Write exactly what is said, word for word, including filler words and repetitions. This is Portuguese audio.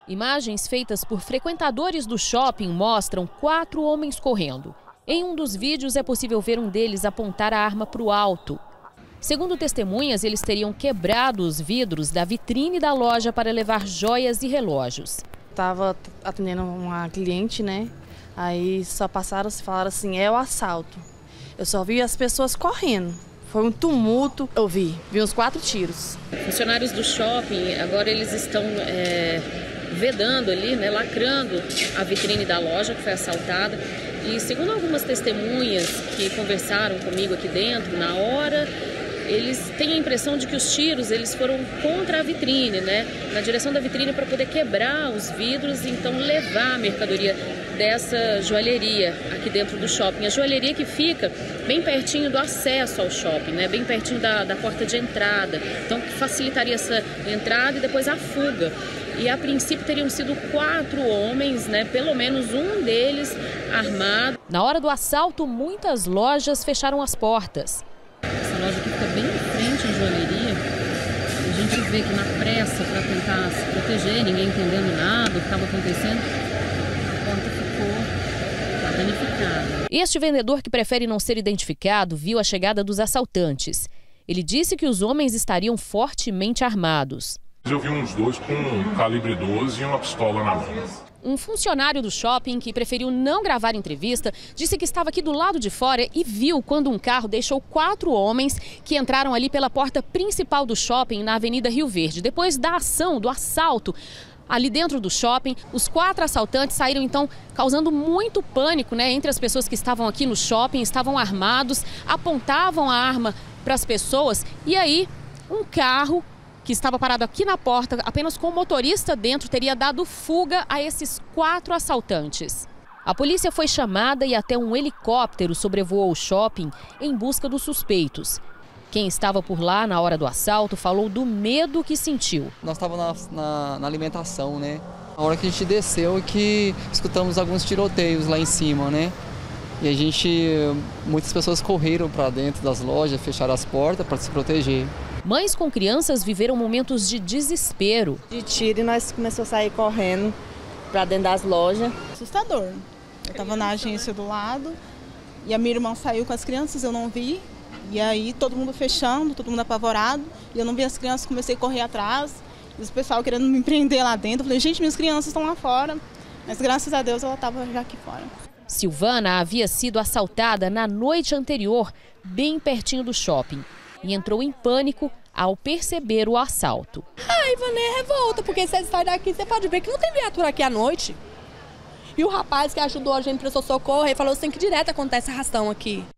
Imagens feitas por frequentadores do shopping mostram quatro homens correndo. Em um dos vídeos é possível ver um deles apontar a arma para o alto. Segundo testemunhas, eles teriam quebrado os vidros da vitrine da loja para levar joias e relógios. Estava atendendo uma cliente, né? Aí só passaram e falaram assim, é o assalto. Eu só vi as pessoas correndo. Foi um tumulto. Eu vi, vi uns quatro tiros. Funcionários do shopping, agora eles estão é, vedando ali, né, lacrando a vitrine da loja que foi assaltada. E segundo algumas testemunhas que conversaram comigo aqui dentro, na hora, eles têm a impressão de que os tiros eles foram contra a vitrine, né, na direção da vitrine para poder quebrar os vidros e então levar a mercadoria dessa joalheria aqui dentro do shopping. A joalheria que fica bem pertinho do acesso ao shopping, né? Bem pertinho da, da porta de entrada. Então facilitaria essa entrada e depois a fuga. E a princípio teriam sido quatro homens, né? Pelo menos um deles armado. Na hora do assalto, muitas lojas fecharam as portas. Essa loja aqui fica bem em frente à joalheria. A gente vê que na pressa para tentar se proteger, ninguém entendendo nada, o que estava acontecendo, a porta ficou danificada. Este vendedor, que prefere não ser identificado, viu a chegada dos assaltantes. Ele disse que os homens estariam fortemente armados. Eu vi uns dois com um calibre doze e uma pistola na mão. Um funcionário do shopping, que preferiu não gravar entrevista, disse que estava aqui do lado de fora e viu quando um carro deixou quatro homens que entraram ali pela porta principal do shopping na Avenida Rio Verde. Depois da ação, do assalto ali dentro do shopping, os quatro assaltantes saíram então causando muito pânico, né, entre as pessoas que estavam aqui no shopping, estavam armados, apontavam a arma para as pessoas e aí um carro que estava parado aqui na porta, apenas com o motorista dentro, teria dado fuga a esses quatro assaltantes. A polícia foi chamada e até um helicóptero sobrevoou o shopping em busca dos suspeitos. Quem estava por lá na hora do assalto falou do medo que sentiu. Nós estávamos na, na, na alimentação, né? A hora que a gente desceu é que escutamos alguns tiroteios lá em cima, né? E a gente, muitas pessoas correram para dentro das lojas, fecharam as portas para se proteger. Mães com crianças viveram momentos de desespero. De tiro e nós começamos a sair correndo para dentro das lojas. Assustador. Eu estava na agência do lado e a minha irmã saiu com as crianças, eu não vi. E aí todo mundo fechando, todo mundo apavorado. E eu não vi as crianças, comecei a correr atrás. E os pessoal querendo me prender lá dentro. Eu falei, gente, minhas crianças estão lá fora. Mas graças a Deus ela estava já aqui fora. Silvana havia sido assaltada na noite anterior, bem pertinho do shopping. E entrou em pânico ao perceber o assalto. Ai, Ivane, é revolta, porque você sai daqui, você pode ver que não tem viatura aqui à noite. E o rapaz que ajudou a gente, prestou socorro, ele falou assim que direto acontece arrastão aqui.